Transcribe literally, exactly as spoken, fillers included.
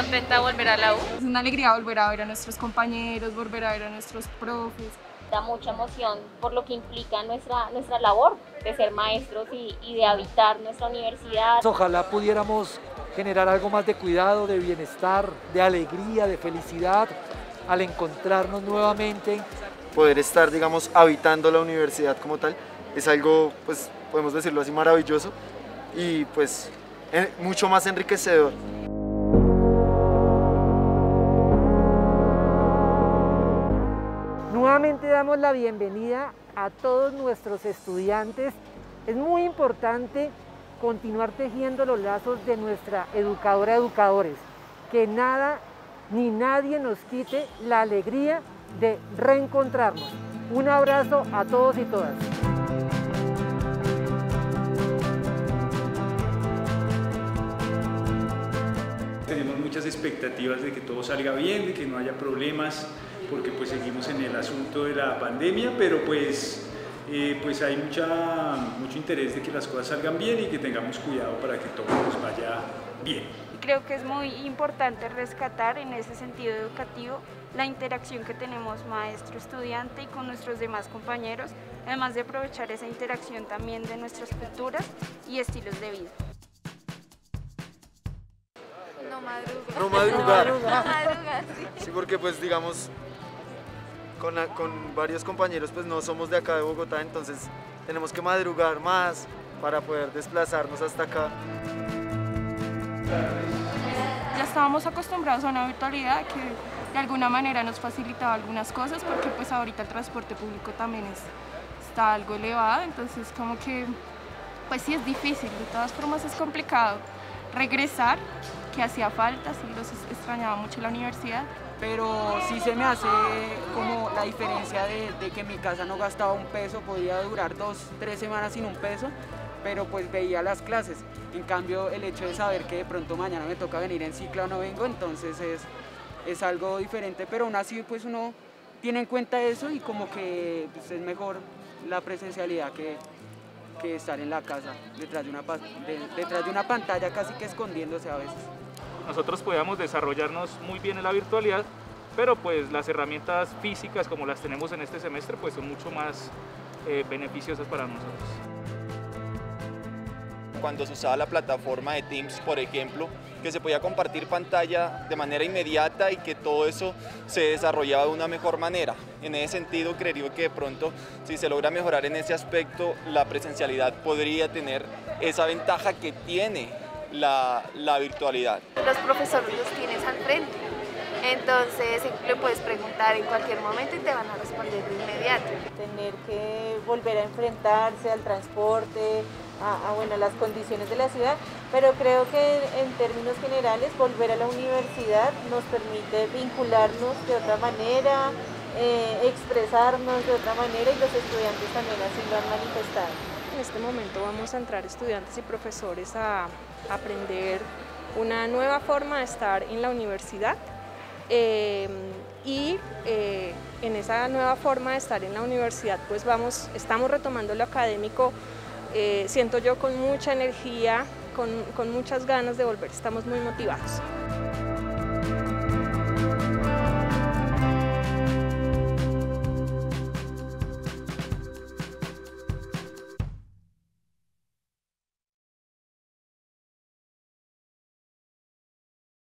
contenta de volver a la U. Es una alegría volver a ver a nuestros compañeros, volver a ver a nuestros profes. Da mucha emoción por lo que implica nuestra, nuestra labor de ser maestros y, y de habitar nuestra universidad. Ojalá pudiéramos generar algo más de cuidado, de bienestar, de alegría, de felicidad al encontrarnos nuevamente. Poder estar, digamos, habitando la universidad como tal es algo, pues, podemos decirlo así, maravilloso y pues mucho más enriquecedor. Nuevamente damos la bienvenida a todos nuestros estudiantes. Es muy importante continuar tejiendo los lazos de nuestra educadora educadores, que nada ni nadie nos quite la alegría de reencontrarnos. Un abrazo a todos y todas. Tenemos muchas expectativas de que todo salga bien, de que no haya problemas, porque pues seguimos en el asunto de la pandemia, pero pues, eh, pues hay mucha, mucho interés de que las cosas salgan bien y que tengamos cuidado para que todo nos vaya bien. Creo que es muy importante rescatar en ese sentido educativo la interacción que tenemos maestro-estudiante y con nuestros demás compañeros, además de aprovechar esa interacción también de nuestras culturas y estilos de vida. No madrugar. No madrugar. No madrugar, sí. Sí, porque pues digamos, con, con varios compañeros pues no somos de acá de Bogotá, entonces tenemos que madrugar más para poder desplazarnos hasta acá. Ya estábamos acostumbrados a una virtualidad que de alguna manera nos facilitaba algunas cosas, porque pues ahorita el transporte público también es, está algo elevado, entonces como que pues sí es difícil, de todas formas es complicado regresar, que hacía falta, sí los extrañaba mucho la universidad. Pero sí se me hace como la diferencia de, de que en mi casa no gastaba un peso, podía durar dos, tres semanas sin un peso, pero pues veía las clases. En cambio, el hecho de saber que de pronto mañana me toca venir en cicla o no vengo, entonces es, es algo diferente, pero aún así pues uno tiene en cuenta eso y como que pues, es mejor la presencialidad que, que estar en la casa, detrás de, una, de, detrás de una pantalla casi que escondiéndose a veces. Nosotros podíamos desarrollarnos muy bien en la virtualidad, pero pues las herramientas físicas como las tenemos en este semestre pues son mucho más eh, beneficiosas para nosotros. Cuando se usaba la plataforma de Teams, por ejemplo, que se podía compartir pantalla de manera inmediata y que todo eso se desarrollaba de una mejor manera. En ese sentido, creería que de pronto, si se logra mejorar en ese aspecto, la presencialidad podría tener esa ventaja que tiene la, la virtualidad. Los profesores los tienes al frente, entonces le puedes preguntar en cualquier momento y te van a responder de inmediato. Tener que volver a enfrentarse al transporte, a, a bueno, las condiciones de la ciudad, pero creo que en términos generales volver a la universidad nos permite vincularnos de otra manera, eh, expresarnos de otra manera y los estudiantes también así lo han manifestado. En este momento vamos a entrar estudiantes y profesores a aprender una nueva forma de estar en la universidad eh, y eh, en esa nueva forma de estar en la universidad pues vamos, estamos retomando lo académico, eh, siento yo con mucha energía, con, con muchas ganas de volver, estamos muy motivados.